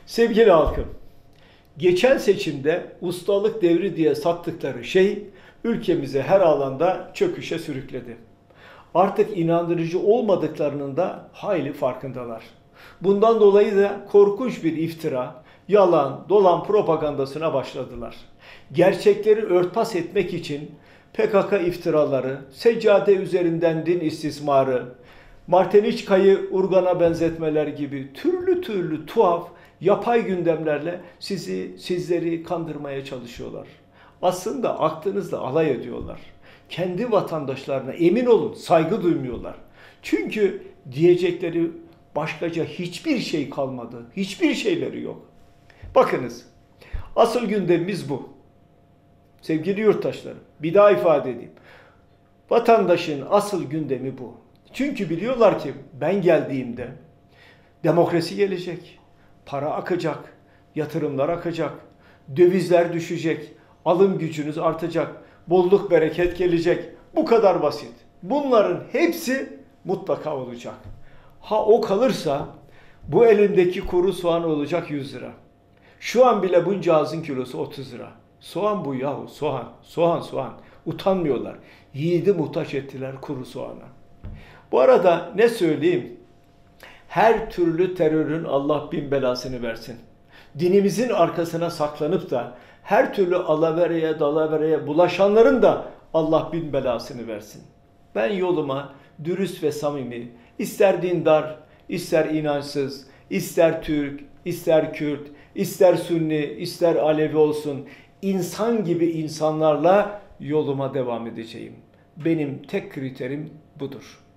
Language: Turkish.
Sevgili halkım, geçen seçimde ustalık devri diye sattıkları şey ülkemizi her alanda çöküşe sürükledi. Artık inandırıcı olmadıklarının da hayli farkındalar. Bundan dolayı da korkunç bir iftira, yalan, dolan propagandasına başladılar. Gerçekleri örtbas etmek için PKK iftiraları, seccade üzerinden din istismarı, Marteniçka'yı Urgan'a benzetmeler gibi türlü türlü tuhaf, yapay gündemlerle sizleri kandırmaya çalışıyorlar. Aslında aklınızla alay ediyorlar. Kendi vatandaşlarına emin olun saygı duymuyorlar. Çünkü diyecekleri başkaca hiçbir şey kalmadı. Hiçbir şeyleri yok. Bakınız, asıl gündemimiz bu. Sevgili yurttaşlarım, bir daha ifade edeyim. Vatandaşın asıl gündemi bu. Çünkü biliyorlar ki ben geldiğimde demokrasi gelecek, para akacak, yatırımlar akacak, dövizler düşecek, alım gücünüz artacak, bolluk bereket gelecek. Bu kadar basit. Bunların hepsi mutlaka olacak. Ha o kalırsa bu elimdeki kuru soğan olacak 100 lira. Şu an bile buncağızın kilosu 30 lira. Soğan bu yahu, soğan, soğan, soğan. Utanmıyorlar. Yiğidi muhtaç ettiler kuru soğana. Bu arada ne söyleyeyim? Her türlü terörün Allah bin belasını versin. Dinimizin arkasına saklanıp da her türlü alavereye dalavereye bulaşanların da Allah bin belasını versin. Ben yoluma dürüst ve samimi, ister dindar, ister inançsız, ister Türk, ister Kürt, ister Sünni, ister Alevi olsun, insan gibi insanlarla yoluma devam edeceğim. Benim tek kriterim budur.